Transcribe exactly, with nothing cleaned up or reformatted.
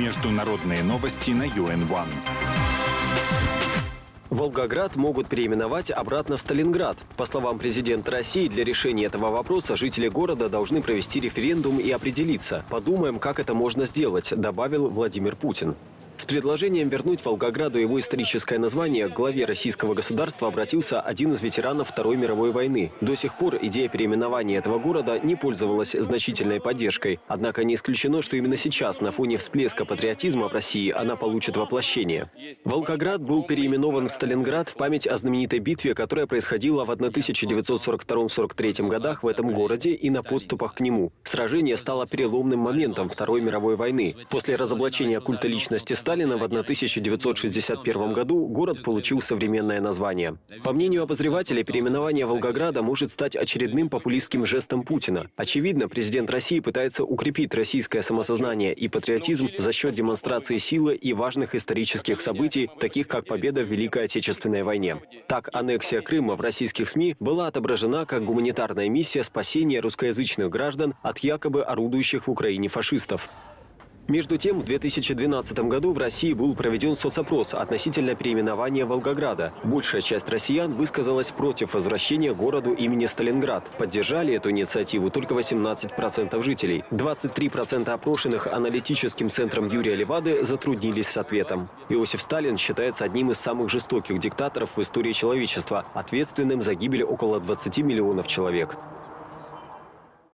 Международные новости на ю эн один. Волгоград могут переименовать обратно в Сталинград. По словам президента России, для решения этого вопроса жители города должны провести референдум и определиться. Подумаем, как это можно сделать, добавил Владимир Путин. С предложением вернуть Волгограду его историческое название к главе российского государства обратился один из ветеранов Второй мировой войны. До сих пор идея переименования этого города не пользовалась значительной поддержкой. Однако не исключено, что именно сейчас, на фоне всплеска патриотизма в России, она получит воплощение. Волгоград был переименован в Сталинград в память о знаменитой битве, которая происходила в тысяча девятьсот сорок втором — сорок третьем годах в этом городе и на подступах к нему. Сражение стало переломным моментом Второй мировой войны. После разоблачения культа личности Сталина в тысяча девятьсот шестьдесят первом году город получил современное название. По мнению обозревателей, переименование Волгограда может стать очередным популистским жестом Путина. Очевидно, президент России пытается укрепить российское самосознание и патриотизм за счет демонстрации силы и важных исторических событий, таких как победа в Великой Отечественной войне. Так, аннексия Крыма в российских СМИ была отображена как гуманитарная миссия спасения русскоязычных граждан от якобы орудующих в Украине фашистов. Между тем, в две тысячи двенадцатом году в России был проведен соцопрос относительно переименования Волгограда. Большая часть россиян высказалась против возвращения городу имени Сталинград. Поддержали эту инициативу только восемнадцать процентов жителей. двадцать три процента опрошенных аналитическим центром Юрия Левады затруднились с ответом. Иосиф Сталин считается одним из самых жестоких диктаторов в истории человечества, ответственным за гибель около двадцати миллионов человек.